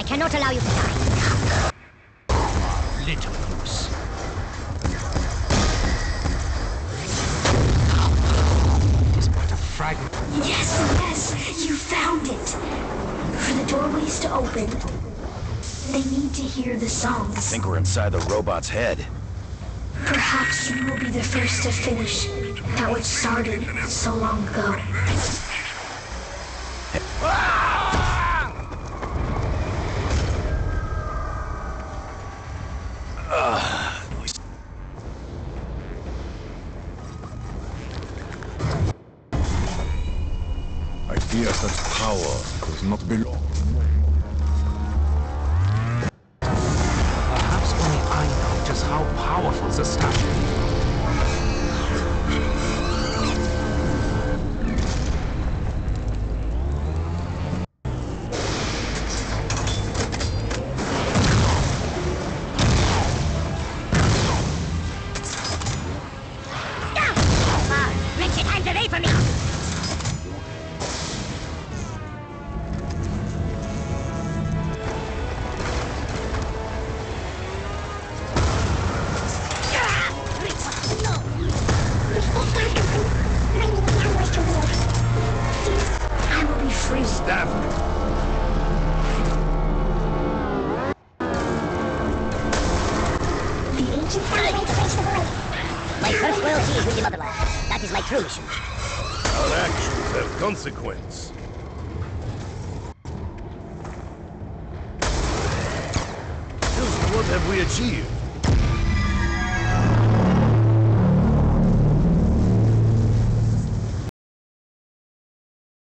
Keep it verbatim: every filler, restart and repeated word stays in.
cannot allow you to die. Little use. It is but a fragment. Yes, yes, you found it. For the doorways to open, they need to hear the songs. I think we're inside the robot's head. Perhaps you will be the first to finish that which started so long ago. I fear such power does not belong. Perhaps only I know just how powerful the statue is. Wretched hands away from me! I will be free. Stab me. The ancient found a way to reach the void. My first loyalty is with the motherland. That is my true mission. Our actions have consequence. Just what have we achieved?